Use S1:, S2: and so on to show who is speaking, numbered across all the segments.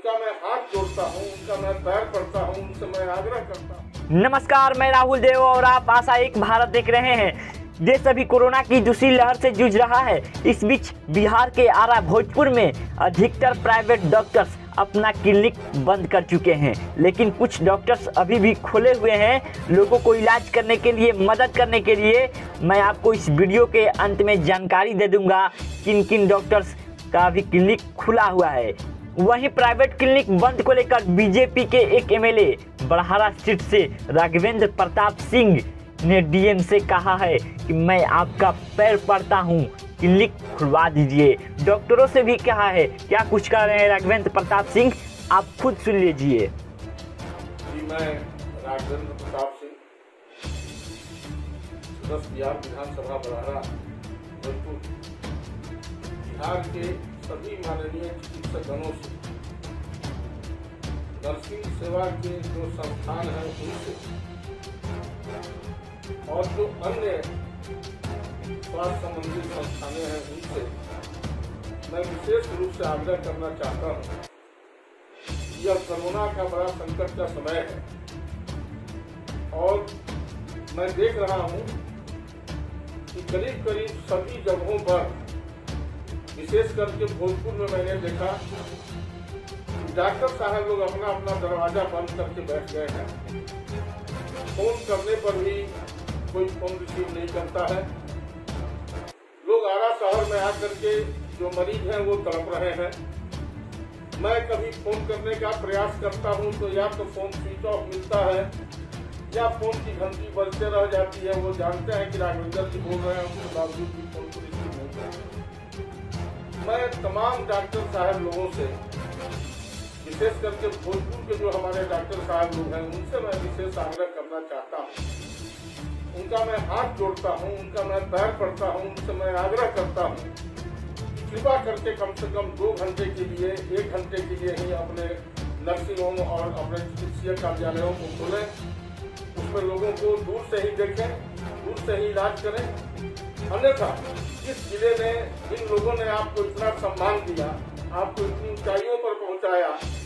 S1: उनका मैं हाथ जोड़ता हूँ, उनका मैं पैर पड़ता हूँ, उनसे मैं आग्रह करता हूँ।
S2: नमस्कार, मैं राहुल देव और आप आशा एक भारत देख रहे हैं। देश अभी कोरोना की दूसरी लहर से जूझ रहा है। इस बीच बिहार के आरा भोजपुर में अधिकतर प्राइवेट डॉक्टर्स अपना क्लिनिक बंद कर चुके हैं, लेकिन कुछ डॉक्टर्स अभी भी खुले हुए हैं लोगों को इलाज करने के लिए, मदद करने के लिए। मैं आपको इस वीडियो के अंत में जानकारी दे दूंगा किन किन डॉक्टर्स का भी क्लिनिक खुला हुआ है। वहीं प्राइवेट क्लिनिक बंद को लेकर बीजेपी के एक एमएलए बड़हरा सीट से राघवेंद्र प्रताप सिंह ने डीएम से कहा है कि मैं आपका पैर पड़ता हूं, क्लिनिक खुलवा दीजिए। डॉक्टरों से भी कहा है। क्या कुछ कह रहे हैं राघवेंद्र प्रताप सिंह, आप खुद सुन लीजिए।
S1: जी, मैं राघवेंद्र प्रताप सिंह, सदस्य बिहार विधानसभा बड़हरा भोजपुर, बिहार के सभी माननीय चिकित्सकगणों से, नर्सिंग सेवा के जो संस्थान हैं उनसे और जो अन्य स्वास्थ्य संबंधी संस्थानें हैं उनसे मैं विशेष रूप से आग्रह करना चाहता हूँ। यह कोरोना का बड़ा संकट का समय है और मैं देख रहा हूँ कि करीब करीब सभी जगहों पर, विशेष करके भोजपुर में मैंने देखा डॉक्टर साहब लोग अपना अपना दरवाजा बंद करके बैठ गए हैं। फोन करने पर भी कोई फोन रिसीव नहीं करता है। लोग आरा शहर में आकर के जो मरीज हैं वो तड़प रहे हैं। मैं कभी फोन करने का प्रयास करता हूं तो या तो फोन स्विच ऑफ मिलता है या फोन की घंटी बजते रह जाती है। वो जानते हैं कि राघवेंद्र जी बोल रहे हैं, उसके बावजूद भी फोन को रिसीव नहीं करते। मैं तमाम डॉक्टर साहब लोगों से, विशेष करके भोजपुर के जो हमारे डॉक्टर साहब लोग हैं उनसे मैं विशेष आग्रह करना चाहता हूँ। उनका मैं हाथ जोड़ता हूँ, उनका मैं पैर पड़ता हूँ, उनसे मैं आग्रह करता हूँ कृपा करके कम से कम 2 घंटे के लिए, 1 घंटे के लिए ही अपने नर्सिंग होम और अपने चिकित्सीय कार्यालयों को खोलें। उसमें लोगों को दूर से ही देखें, दूर से ही इलाज करें। अन्यथा जिस जिले में जिन लोगों ने आपको इतना सम्मान दिया, आपको इतनी ऊंचाइयों पर पहुंचाया,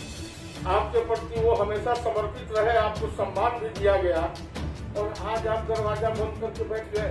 S1: आपके प्रति वो हमेशा समर्पित रहे, आपको सम्मान भी दिया गया और आज आप दरवाजा बंद करके बैठ गए।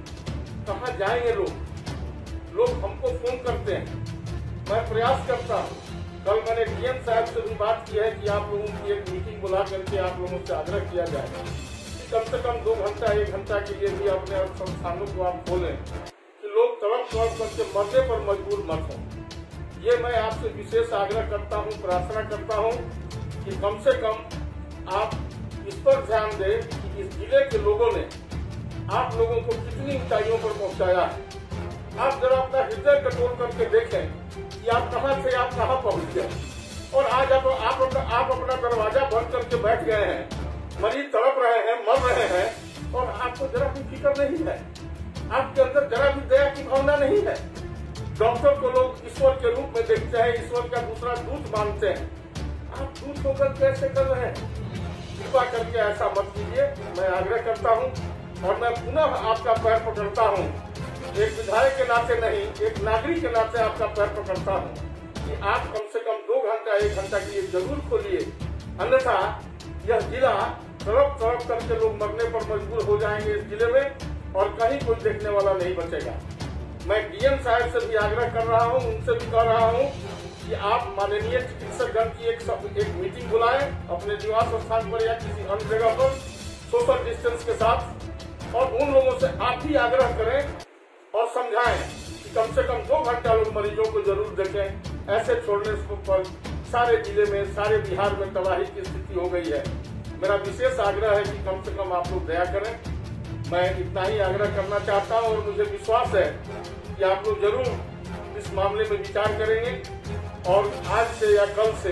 S1: कहाँ जाएंगे लोग? लोग हमको फोन करते हैं, मैं प्रयास करता हूँ। कल मैंने डीएम साहब से भी बात की है कि आप लोगों की एक मीटिंग बुला करके आप लोगों से आग्रह किया जाए कि कम से कम 2 घंटा 1 घंटा के लिए भी अपने संस्थानों को आप खोलें कि लोग तड़प करके मरने पर मजबूर मत हों। ये मैं आपसे विशेष आग्रह करता हूँ, प्रार्थना करता हूँ कि कम से कम आप इस पर ध्यान दें कि इस जिले के लोगों ने आप लोगों को कितनी ऊंचाइयों पर पहुंचाया है। आप जरा अपना हृदय कटोल करके देखें कि आप कहां से आप कहां पहुंच गए और आज आप अपना दरवाजा बंद करके बैठ गए हैं। मरीज तड़प रहे हैं, मर रहे हैं और आपको जरा भी फिक्र नहीं है। आपके अंदर जरा भी दया की भावना नहीं है। डॉक्टर को लोग ईश्वर के रूप में देखते हैं, ईश्वर का दूसरा दूत मानते हैं। आप दूत होकर कैसे कर रहे हैं? कृपा करके ऐसा मत कीजिए, मैं आग्रह करता हूं और मैं पुनः आपका पैर पकड़ता हूं। एक विधायक के नाते नहीं, एक नागरिक के नाते आपका पैर पकड़ता हूं कि आप कम से कम 2 घंटा 1 घंटा के लिए जरूर खोलिए। अन्यथा यह जिला तड़प करके लोग मरने पर मजबूर हो जाएंगे इस जिले में और कहीं कोई देखने वाला नहीं बचेगा। मैं डीएम साहब से भी आग्रह कर रहा हूं, उनसे भी कह रहा हूं कि आप माननीय चिकित्सकगण की एक मीटिंग बुलाएं अपने निवास स्थान पर या किसी अन्य जगह पर सोशल डिस्टेंस के साथ और उन लोगों से आप भी आग्रह करें और समझाएं कि कम से कम 2 घंटा लोग मरीजों को जरूर देखें। ऐसे छोड़ने पर सारे जिले में, सारे बिहार में तबाही की स्थिति हो गई है। मेरा विशेष आग्रह है कि कम से कम आप लोग दया करें। मैं इतना ही आग्रह करना चाहता हूं और मुझे विश्वास है कि आप लोग जरूर इस मामले में विचार करेंगे और आज से या कल से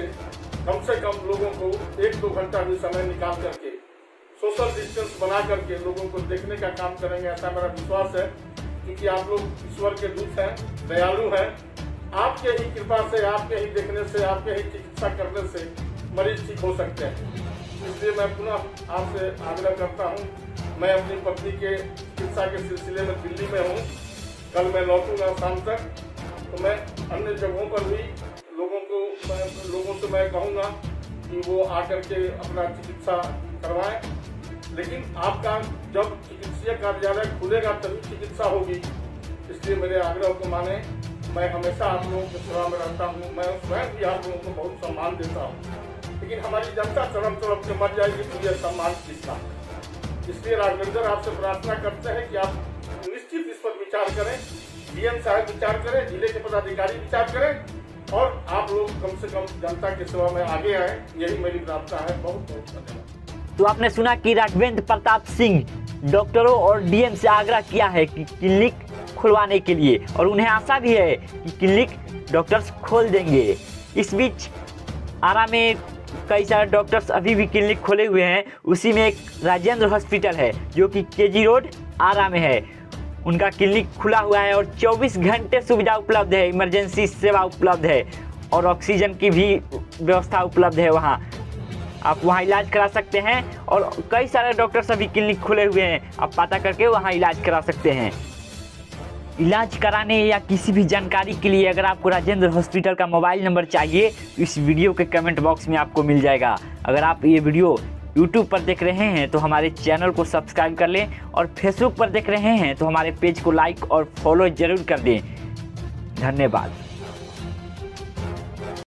S1: कम लोगों को 1-2 घंटा भी समय निकाल करके सोशल डिस्टेंस बना करके लोगों को देखने का काम करेंगे। ऐसा मेरा विश्वास है क्योंकि आप लोग ईश्वर के दूत हैं, दयालु हैं। आपके ही कृपा से, आपके ही देखने से, आपके ही चिकित्सा करने से मरीज ठीक हो सकते हैं। इसलिए मैं पुनः आपसे आग्रह करता हूं। मैं अपनी पत्नी के चिकित्सा के सिलसिले में दिल्ली में हूं। कल मैं लौटूंगा शाम तक, तो मैं अन्य जगहों पर भी लोगों से मैं कहूँगा कि वो आकर के अपना चिकित्सा करवाएं, लेकिन आपका जब चिकित्सीय कार्यालय खुलेगा तभी चिकित्सा होगी। इसलिए मेरे आग्रह को माने। मैं हमेशा आप लोगों की सेवा में रहता हूँ, मैं स्वयं भी आप लोगों को बहुत सम्मान देता हूँ, लेकिन हमारी जनता तड़प तड़प के मर जाएगी तो यह सम्मान किसका। इसलिए राघवेंद्र आपसे प्रार्थना करते हैं कि आप निश्चित इस पर विचार करें, डीएम साहब विचार करें, जिले के पदाधिकारी विचार करें और आप लोग कम से कम जनता की सेवा में आगे आए, यही मेरी प्रार्थना है। बहुत बहुत धन्यवाद।
S2: तो आपने सुना कि राघवेंद्र प्रताप सिंह डॉक्टरों और डीएम से आग्रह किया है कि क्लिनिक खुलवाने के लिए, और उन्हें आशा भी है कि क्लिनिक डॉक्टर्स खोल देंगे। इस बीच आरा में कई सारे डॉक्टर्स अभी भी क्लिनिक खोले हुए हैं। उसी में एक राजेंद्र हॉस्पिटल है जो कि केजी रोड आरा में है। उनका क्लिनिक खुला हुआ है और 24 घंटे सुविधा उपलब्ध है, इमरजेंसी सेवा उपलब्ध है और ऑक्सीजन की भी व्यवस्था उपलब्ध है। वहाँ आप वहाँ इलाज करा सकते हैं और कई सारे डॉक्टर्स अभी क्लिनिक खुले हुए हैं, आप पता करके वहाँ इलाज करा सकते हैं। इलाज कराने या किसी भी जानकारी के लिए अगर आपको राजेंद्र हॉस्पिटल का मोबाइल नंबर चाहिए तो इस वीडियो के कमेंट बॉक्स में आपको मिल जाएगा। अगर आप ये वीडियो YouTube पर देख रहे हैं तो हमारे चैनल को सब्सक्राइब कर लें और Facebook पर देख रहे हैं तो हमारे पेज को लाइक और फॉलो जरूर कर दें। धन्यवाद।